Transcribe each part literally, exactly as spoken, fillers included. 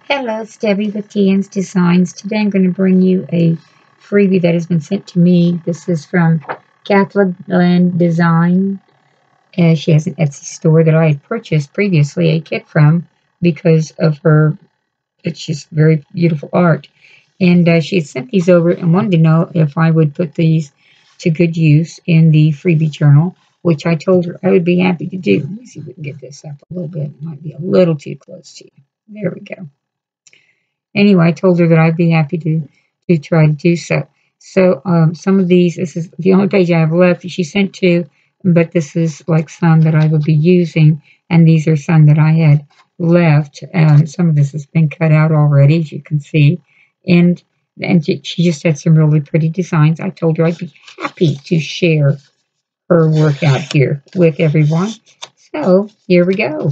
Hello, it's Debbie with D Ann's Designs. Today I'm going to bring you a freebie that has been sent to me. This is from Kathugglanddesign. Uh, she has an Etsy store that I had purchased previously a kit from because of her, it's just very beautiful art. And uh, she had sent these over and wanted to know if I would put these to good use in the freebie journal, which I told her I would be happy to do. Let me see if we can get this up a little bit. It might be a little too close to you. There we go. Anyway, I told her that I'd be happy to to try to do so. So um, some of these, this is the only page I have left. She sent two, but this is like some that I will be using, and these are some that I had left. Um, some of this has been cut out already, as you can see, and and she she just had some really pretty designs. I told her I'd be happy to share her work out here with everyone. So here we go.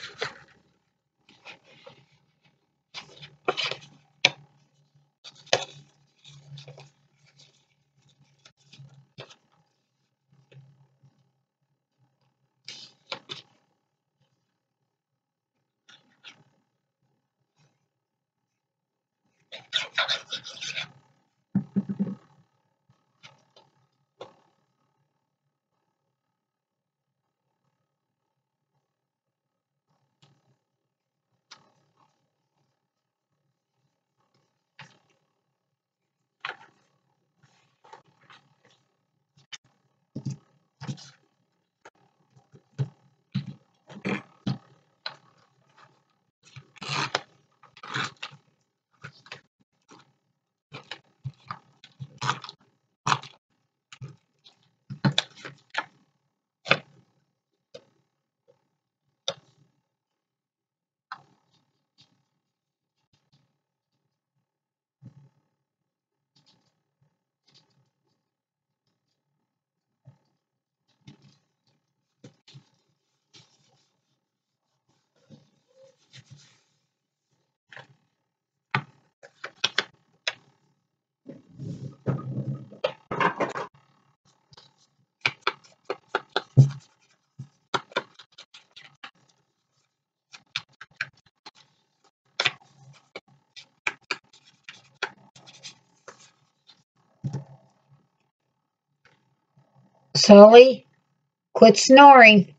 Sully, quit snoring.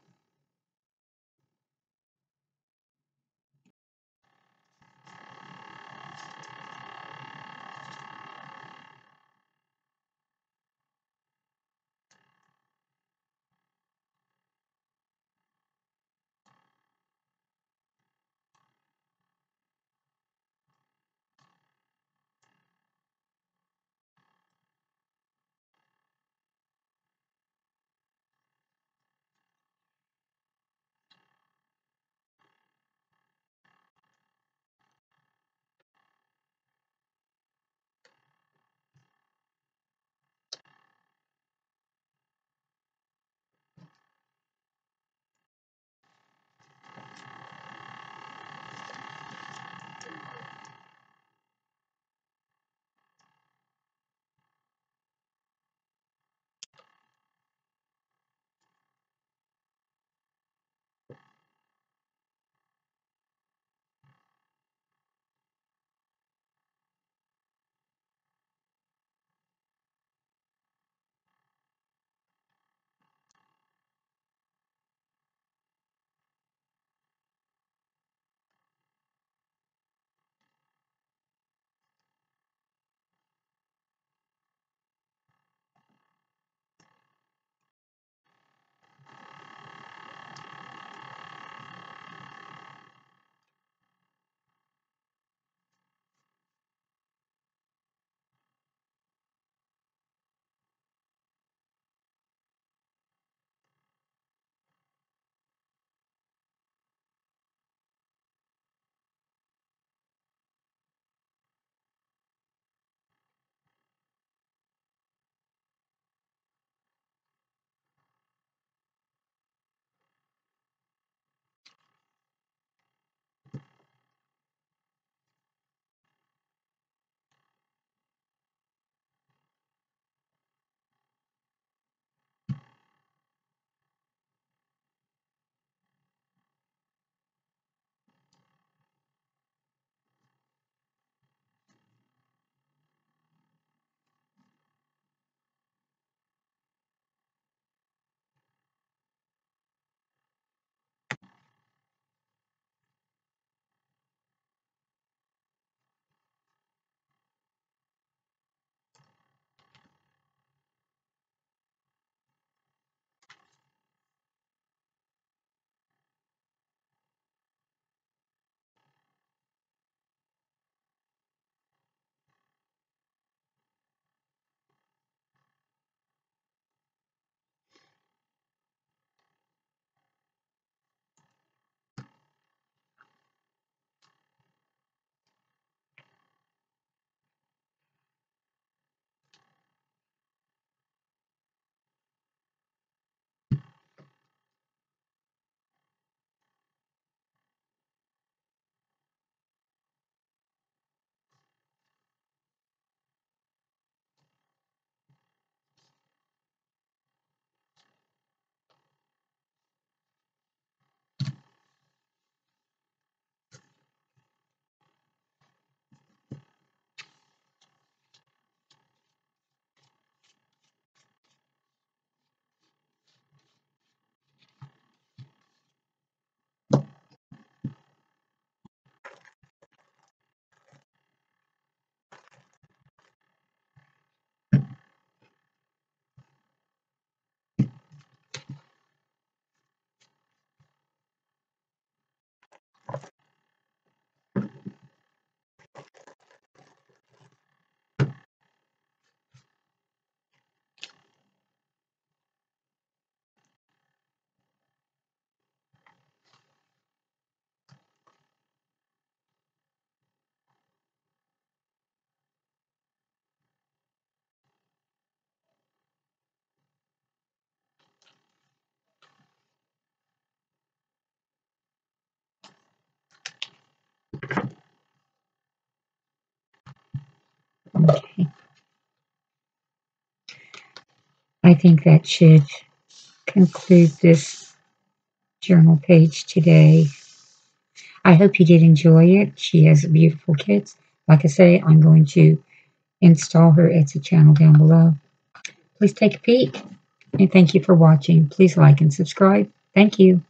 I think that should conclude this journal page today. I hope you did enjoy it. She has beautiful kits. Like I say, I'm going to install her Etsy channel down below. Please take a peek, and thank you for watching. Please like and subscribe. Thank you.